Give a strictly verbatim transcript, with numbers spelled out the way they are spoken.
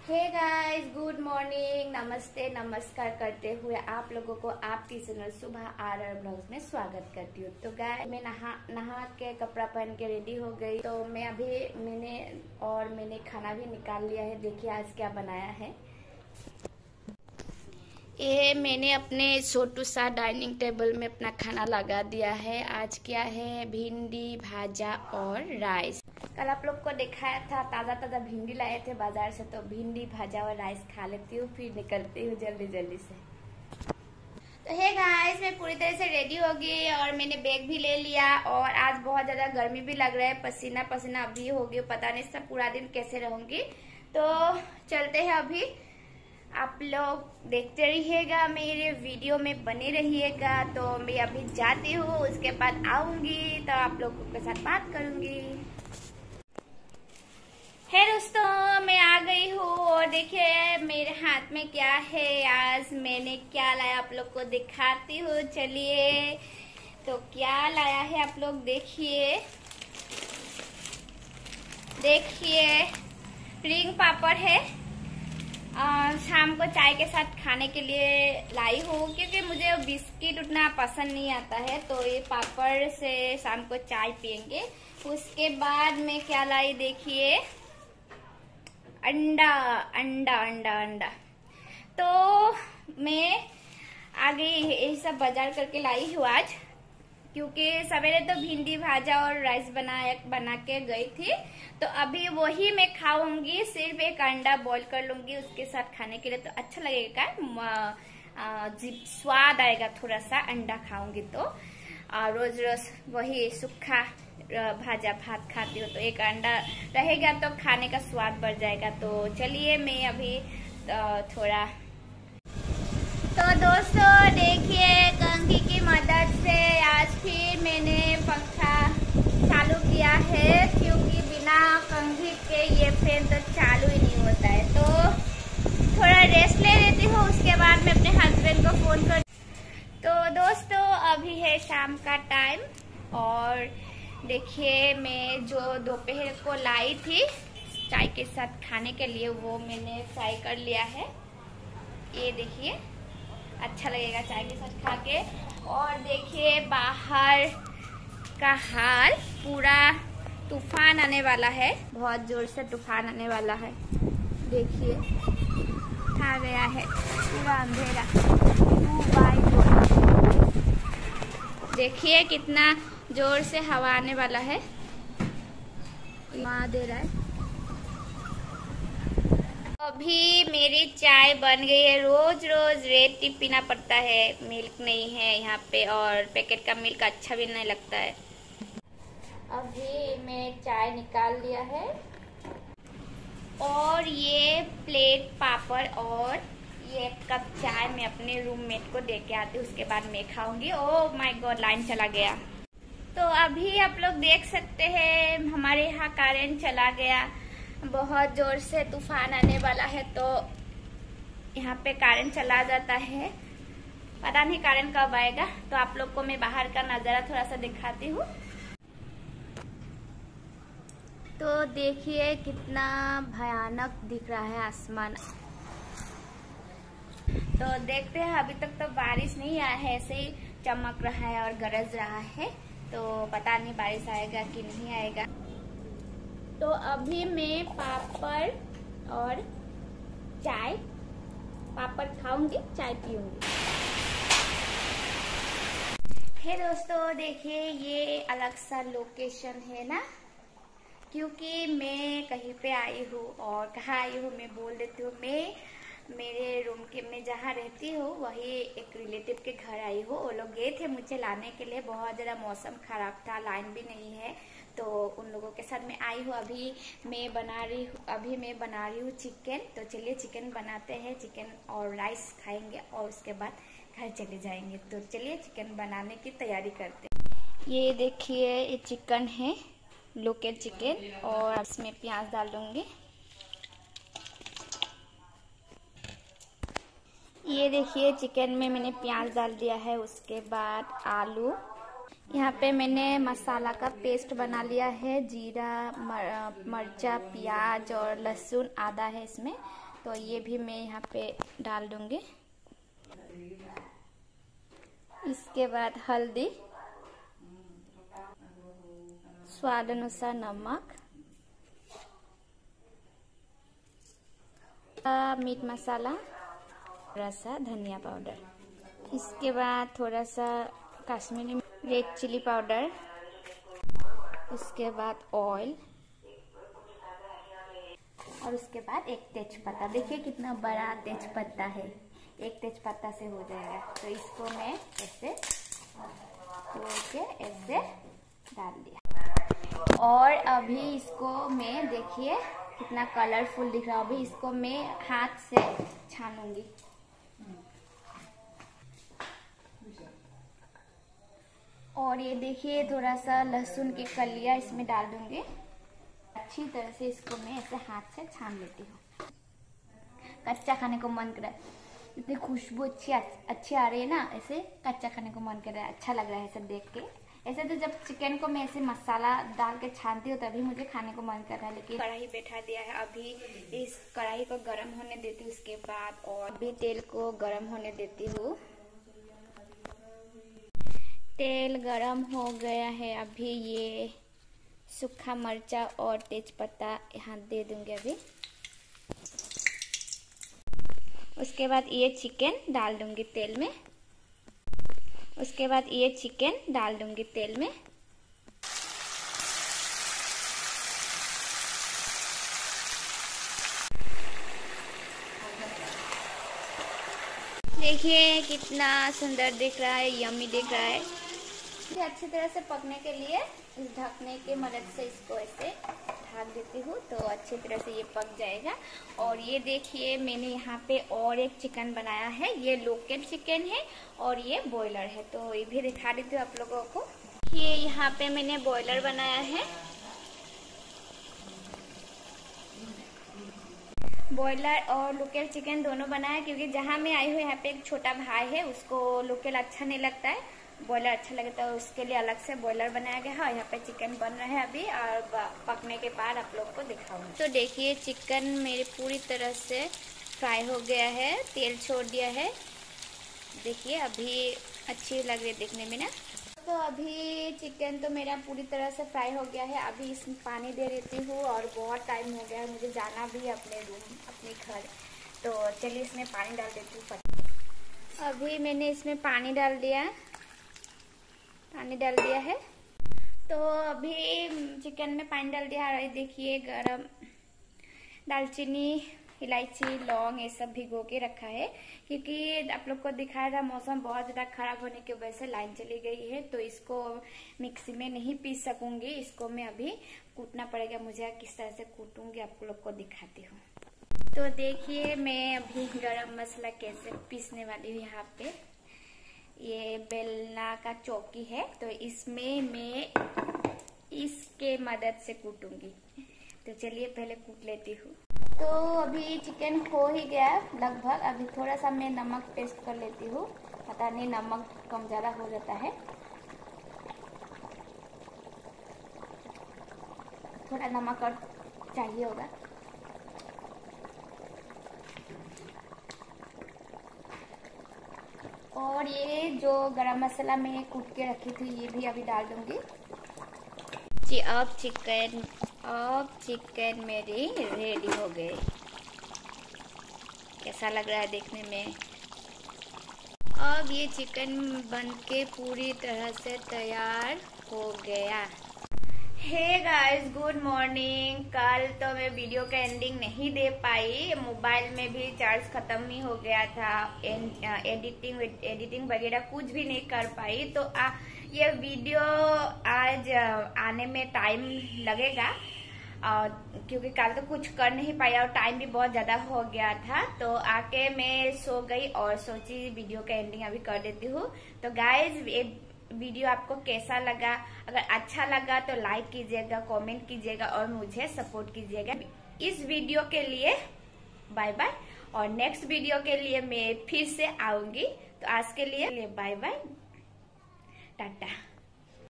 हे guys, good morning, नमस्ते नमस्कार करते हुए आप लोगों को आपकी चैनल सुबह आर आर ब्लॉग्स में स्वागत करती हूँ। तो गाइस, मैं नहा नहा के कपड़ा पहन के रेडी हो गई। तो मैं अभी मैंने और मैंने खाना भी निकाल लिया है। देखिए आज क्या बनाया है। ये मैंने अपने छोटू सा डाइनिंग टेबल में अपना खाना लगा दिया है। आज क्या है, भिंडी भाजा और राइस। कल आप लोग को दिखाया था, ताज़ा ताज़ा भिंडी लाए थे बाजार से, तो भिंडी भाजा और राइस खा लेती हूँ, फिर निकलती हूँ जल्दी जल्दी से। तो हे गाइस, मैं पूरी तरह से रेडी हो गई और मैंने बैग भी ले लिया। और आज बहुत ज़्यादा गर्मी भी लग रहा है, पसीना पसीना अभी हो गई, पता नहीं सब पूरा दिन कैसे रहूँगी। तो चलते हैं अभी। आप लोग देखते रहिएगा, मेरे वीडियो में बने रहिएगा। तो मैं अभी जाती हूँ, उसके बाद आऊँगी तो आप लोगों के साथ बात करूँगी। है दोस्तों, मैं आ गई हूँ और देखिए मेरे हाथ में क्या है। आज मैंने क्या लाया आप लोग को दिखाती हूँ। चलिए, तो क्या लाया है आप लोग देखिए। देखिए रिंग पापड़ है, आ, शाम को चाय के साथ खाने के लिए लाई हूँ, क्योंकि मुझे बिस्किट उतना पसंद नहीं आता है। तो ये पापड़ से शाम को चाय पियेंगे। उसके बाद मैं क्या लाई देखिए, अंडा अंडा अंडा अंडा। तो मैं आ गई, यही सब बाजार करके लाई हूँ आज, क्योंकि सवेरे तो भिंडी भाजा और राइस बना बना के गई थी। तो अभी वही मैं खाऊंगी, सिर्फ एक अंडा बॉईल कर लूंगी उसके साथ खाने के लिए, तो अच्छा लगेगा, स्वाद आएगा थोड़ा सा अंडा खाऊंगी तो। रोज रोज वही सूखा भाजा भात खाती हूँ, तो एक अंडा रहेगा तो खाने का स्वाद बढ़ जाएगा। तो चलिए मैं अभी थोड़ा। तो दोस्तों देखिए, कंघी की मदद से आज फिर मैंने पंखा चालू किया है, क्योंकि बिना कंघी के ये फैन तो चालू ही नहीं होता है। तो थोड़ा रेस्ट ले लेती हूँ, उसके बाद मैं अपने हस्बैंड को फोन कर। तो दोस्तों अभी है शाम का टाइम और देखिए मैं जो दोपहर को लाई थी चाय के साथ खाने के लिए, वो मैंने फ्राई कर लिया है। ये देखिए, अच्छा लगेगा चाय के साथ खा के। और देखिए बाहर का हाल, पूरा तूफान आने वाला है, बहुत जोर से तूफान आने वाला है। देखिए आ गया है पूरा अंधेरा। देखिए कितना जोर से हवा आने वाला है, मार दे रहा है। अभी मेरी चाय बन गई है। रोज रोज रेड टी पीना पड़ता है, मिल्क नहीं है यहाँ पे, और पैकेट का मिल्क अच्छा भी नहीं लगता है। अभी मैं चाय निकाल लिया है और ये प्लेट पापड़ और ये कप चाय मैं अपने रूममेट को दे के आती हूँ, उसके बाद मैं खाऊंगी। ओह माय गॉड, लाइन चला गया। तो अभी आप लोग देख सकते हैं हमारे यहाँ करंट चला गया, बहुत जोर से तूफान आने वाला है। तो यहाँ पे करंट चला जाता है, पता नहीं करंट कब आएगा। तो आप लोग को मैं बाहर का नजारा थोड़ा सा दिखाती हूँ। तो देखिए कितना भयानक दिख रहा है आसमान। तो देखते हैं, अभी तक तो बारिश नहीं आया है, ऐसे ही चमक रहा है और गरज रहा है। तो पता नहीं बारिश आएगा कि नहीं आएगा। तो अभी मैं पापड़ और चाय, पापड़ खाऊंगी, चाय पीऊंगी। हे दोस्तों देखिए, ये अलग सा लोकेशन है ना, क्योंकि मैं कहीं पे आई हूँ। और कहाँ आई हूँ मैं बोल देती हूँ। मैं मेरे रूम के में जहाँ रहती हूँ वही एक रिलेटिव के घर आई हूँ। वो लोग गए थे मुझे लाने के लिए, बहुत ज़्यादा मौसम खराब था, लाइन भी नहीं है। तो उन लोगों के साथ मैं आई हूँ। अभी मैं बना रही हूँ अभी मैं बना रही हूँ चिकन। तो चलिए चिकन बनाते हैं, चिकन और राइस खाएंगे और उसके बाद घर चले जाएंगे। तो चलिए चिकन बनाने की तैयारी करते हैं। ये देखिए, ये चिकन है, लोकल चिकन, और इसमें प्याज डाल दूंगी। ये देखिए चिकन में मैंने प्याज डाल दिया है, उसके बाद आलू। यहाँ पे मैंने मसाला का पेस्ट बना लिया है, जीरा, मर, मर्चा, प्याज और लहसुन, आदा है इसमें। तो ये भी मैं यहाँ पे डाल दूंगी। इसके बाद हल्दी, स्वाद अनुसार नमक, मीट मसाला, थोड़ा सा धनिया पाउडर, इसके बाद थोड़ा सा कश्मीरी रेड चिली पाउडर, उसके बाद ऑयल और उसके बाद एक तेजपत्ता। देखिए कितना बड़ा तेजपत्ता है, एक तेजपत्ता से हो जाएगा। तो इसको मैं ऐसे तोड़ के ऐसे डाल दिया और अभी इसको मैं, देखिए कितना कलरफुल दिख रहा है। अभी इसको मैं हाथ से छानूंगी। और ये देखिए थोड़ा सा लहसुन की कलियां इसमें डाल दूंगी। अच्छी तरह से इसको मैं ऐसे हाथ से छान लेती हूँ। कच्चा खाने को मन कर रहा है, इतनी खुशबू अच्छी अच्छी आ रही है ना, ऐसे कच्चा खाने को मन कर रहा है। अच्छा लग रहा है सब देख के। ऐसे तो जब चिकन को मैं ऐसे मसाला डाल के छानती हूँ तभी मुझे खाने को मन कर रहा है। लेकिन कढ़ाई बैठा दिया है, अभी इस कढ़ाई को गर्म होने देती हूँ। उसके बाद और भी तेल को गर्म होने देती हूँ। तेल गरम हो गया है। अभी ये सूखा मिर्चा और तेजपत्ता यहाँ दे दूंगी अभी। उसके बाद ये चिकन डाल दूंगी तेल में। उसके बाद ये चिकन डाल दूंगी तेल में। देखिए कितना सुंदर दिख रहा है, यम्मी दिख रहा है। इसे अच्छी तरह से पकने के लिए इस ढकने की मदद से इसको ऐसे ढक देती हूँ तो अच्छी तरह से ये पक जाएगा। और ये देखिए मैंने यहाँ पे और एक चिकन बनाया है। ये लोकल चिकन है और ये बॉयलर है, तो ये भी दिखा देती हूँ आप लोगों को। ये यहाँ पे मैंने बॉयलर बनाया है। बॉयलर और लोकल चिकन दोनों बनाया, क्योंकि जहाँ मैं आई हूँ यहाँ पे एक छोटा भाई है, उसको लोकल अच्छा नहीं लगता है, बॉयलर अच्छा लगता है। उसके लिए अलग से बॉयलर बनाया गया है। और यहाँ पे चिकन बन रहा है अभी, और पकने के बाद आप लोग को दिखाऊंगी। तो देखिए चिकन मेरी पूरी तरह से फ्राई हो गया है, तेल छोड़ दिया है। देखिए अभी अच्छी लग रही है देखने में ना। तो अभी चिकन तो मेरा पूरी तरह से फ्राई हो गया है। अभी इसमें पानी दे देती हूँ और बहुत टाइम हो गया है, मुझे जाना भी है अपने रूम, अपने घर। तो चलिए इसमें पानी डाल देती हूँ। अभी मैंने इसमें पानी डाल दिया पानी डाल दिया है। तो अभी चिकन में पानी डाल दिया है। देखिए गरम दालचीनी, इलायची, लौंग ये सब भिगो के रखा है, क्योंकि आप लोग को दिखाया था मौसम बहुत ज़्यादा खराब होने की वजह से लाइन चली गई है। तो इसको मिक्सी में नहीं पीस सकूंगी, इसको मैं अभी कूटना पड़ेगा मुझे। किस तरह से कूटूंगी आप लोग को दिखाती हूँ। तो देखिए मैं अभी गरम मसाला कैसे पीसने वाली हूँ। यहाँ पे ये बेलना का चौकी है, तो इसमें मैं इसके मदद से कूटूंगी। तो चलिए पहले कूट लेती हूँ। तो अभी चिकन हो ही गया लगभग। अभी थोड़ा सा मैं नमक टेस्ट कर लेती हूँ, पता नहीं नमक कम ज़्यादा हो जाता है। थोड़ा नमक और चाहिए होगा। और ये जो गरम मसाला मैं कूट के रखी थी ये भी अभी डाल दूंगी जी। अब चिकन अब चिकन मेरी रेडी हो गई। कैसा लग रहा है देखने में। अब ये चिकन बनके पूरी तरह से तैयार हो गया। Hey guys, good morning. कल तो मैं वीडियो का एंडिंग नहीं दे पाई, मोबाइल में भी चार्ज खत्म ही हो गया था। एडिटिंग एडिटिंग वगैरह कुछ भी नहीं कर पाई। तो आ, ये वीडियो आज आने में टाइम लगेगा, और क्योंकि कल तो कुछ कर नहीं पाया और टाइम भी बहुत ज्यादा हो गया था। तो आके मैं सो गई और सोची वीडियो का एंडिंग अभी कर देती हूँ। तो गाइज वीडियो आपको कैसा लगा? अगर अच्छा लगा तो लाइक कीजिएगा, कमेंट कीजिएगा और मुझे सपोर्ट कीजिएगा। इस वीडियो के लिए बाय बाय, और नेक्स्ट वीडियो के लिए मैं फिर से आऊंगी। तो आज के लिए बाय बाय, टाटा।